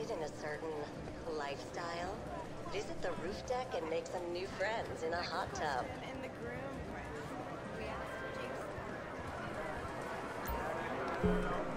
interested in a certain lifestyle, visit the roof deck and make some new friends in a hot tub. In the groom question. We asked Jason.